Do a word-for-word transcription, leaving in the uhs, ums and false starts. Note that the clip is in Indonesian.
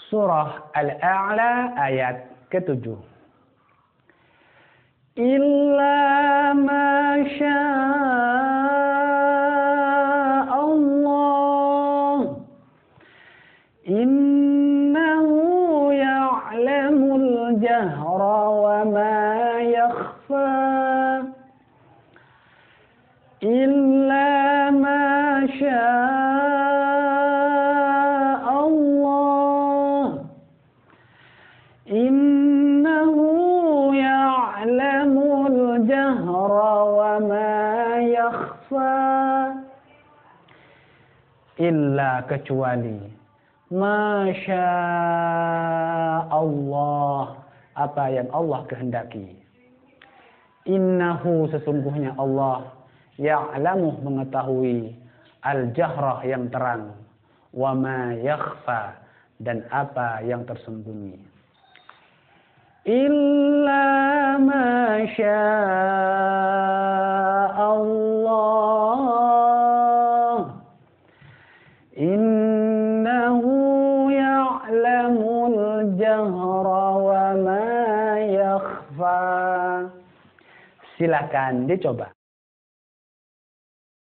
Surah Al-A'la ayat ketujuh. Illa ma sya'allah innahu ya'lamul jahra wa ma yakhfa. Illa ma sya'allah innahu ya'lamul jahra wa ma yakhfa. Illa kecuali masya Allah, apa yang Allah kehendaki. Innahu sesungguhnya Allah ya'lamu mengetahui al-jahrah yang terang, wa ma yakhfa dan apa yang tersembunyi. Illa ma sya'allah innahu ya'lamul jahra wa ma yakhfa. Silakan dicoba.